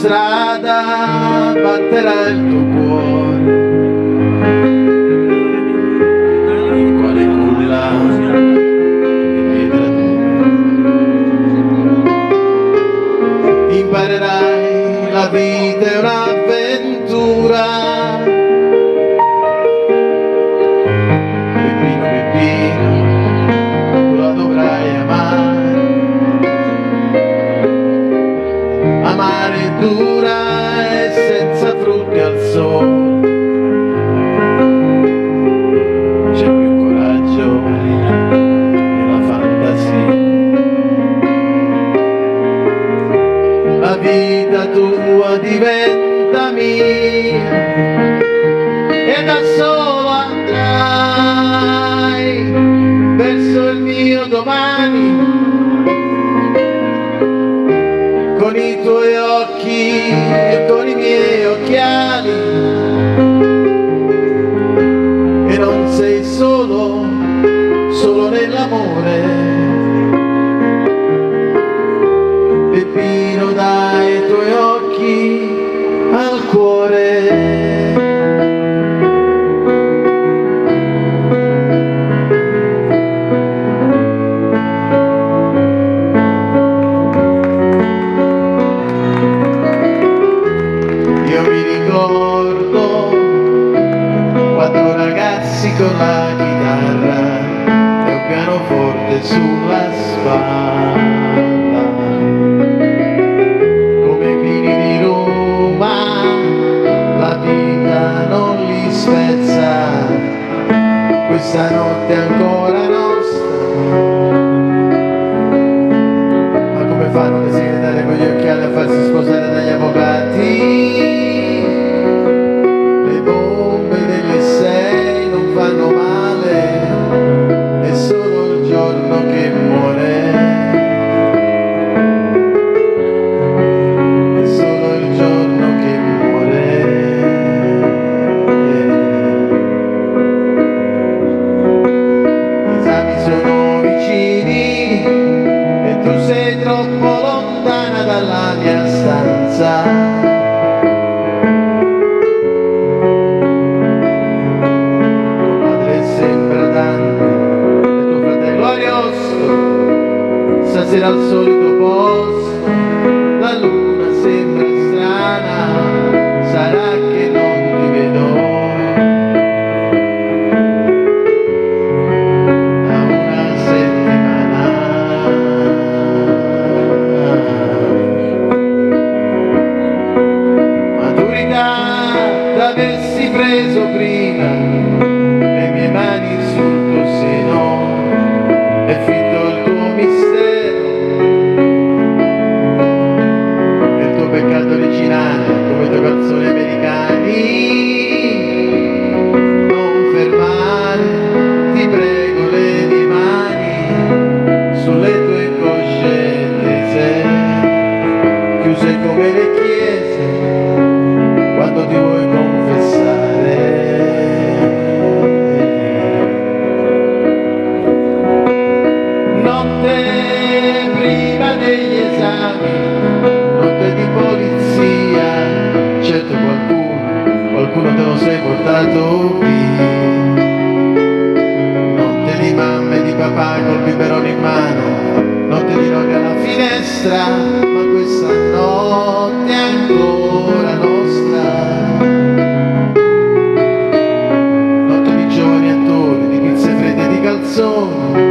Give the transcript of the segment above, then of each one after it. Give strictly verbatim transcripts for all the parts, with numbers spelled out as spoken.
strada batterà il tuo cuore, il quale culla di pietra dura. Imparerai la vita è un'avventura. Peppino, Peppino, tu la dovrai amare. Amare è dura e senza frutti al sole. C'è più coraggio nella fantasia. La vita tua diventa mia e da solo andrai verso il mio domani. Con i tuoi occhi e con i miei occhiali, e non sei solo, solo nell'amore. Peppino, dai i tuoi occhi al cuore. Con la chitarra e un pianoforte sulla spalla, come i vini di Roma, la vita non li spezza, questa notte è ancora nostra. Ma come fanno le segretarie con gli occhiali a farsi sposare dagli avvocati? Le bombe delle sei non fanno male, è solo il giorno che muore, è solo il giorno che muore. Gli esami sono vicini e tu sei troppo lontana dalla mia stanza. Stasera al solito posto, la luna sembra strana, sarà che non ti vedo da una settimana. Maturità t'avessi preso prima, le mie mani sul tuo seno e fitto il tuo mistero. Peccato originale come i tuoi canzoni americani. Non fermare, ti prego, le mie mani sulle tue cosce tese, chiuse come le chiese quando ti vuoi confessare. Notte prima degli esami, di polizia, certo qualcuno, qualcuno te lo sei portato via. Notte di mamma e di papà col biberone in mano, notte di nonni alla finestra, ma questa notte è ancora nostra. Notte di giovani attori, di pizze fredde e di calzoni,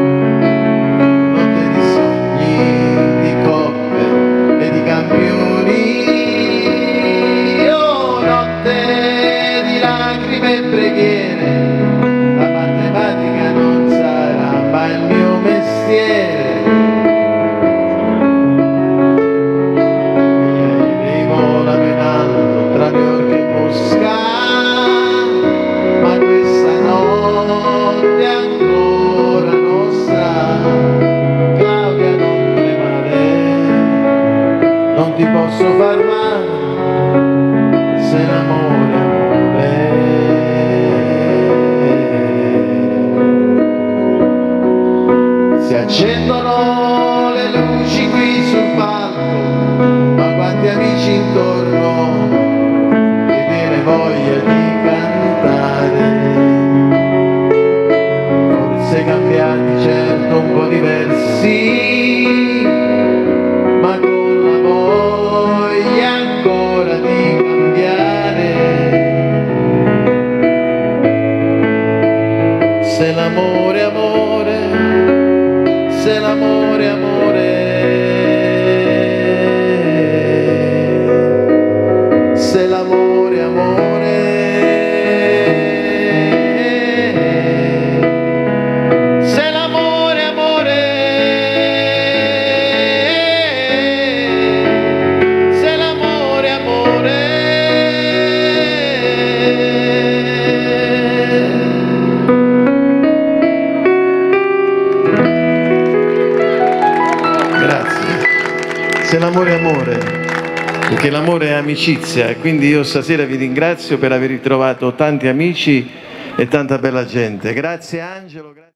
la matematica non sarà mai il mio mestiere. Arrivo la in alto tra New York e Mosca, ma questa notte è ancora nostra. Claudia, non tremare, non ti posso far male se l'amore amore. se l'amore è amore, se l'amore è amore, se l'amore è amore, se l'amore è amore, se l'amore è amore. Se l'amore è amore, perché l'amore è amicizia, e quindi io stasera vi ringrazio per aver ritrovato tanti amici e tanta bella gente. Grazie Angelo.